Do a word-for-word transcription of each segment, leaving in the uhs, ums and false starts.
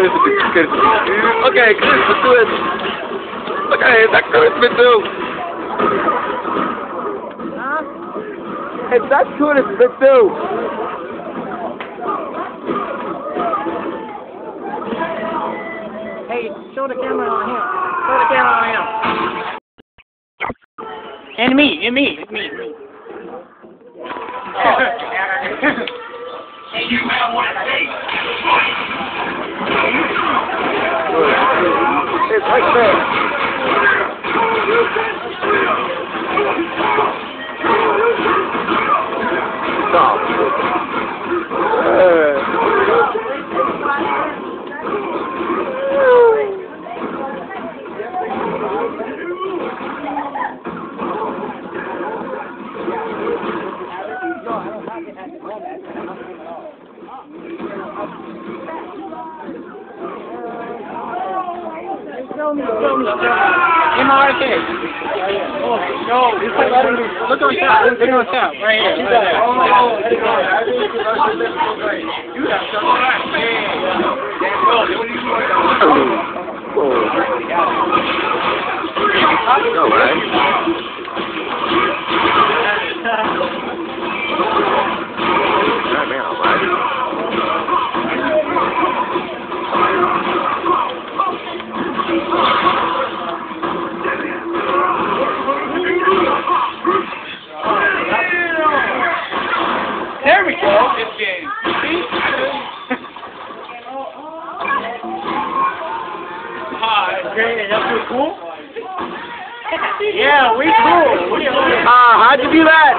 Okay, Christmas to it. Okay, it's that Christmas too. Huh? It's that Christmas too. Hey, show the camera on him. Show the camera on him. And me, and me, and me, and me. You have one day. It's right there. Stop. Uh. Show me, show me, show me. M R K. Oh, no. Look on top. Look on top. Right here. Right there. Oh, you got something right. No, right? Right, man, all right. There we go. Ah, great. That's pretty cool. Yeah, we cool. We Ah, uh, how'd you do that?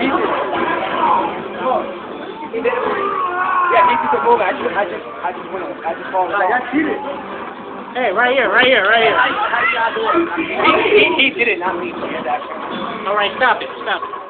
He did. Yeah, he took a move. I just, I just, I just went. I just called it. I cheated. Hey, right here, right here, right here. He, he, he did it, not me. All right, stop it, stop it.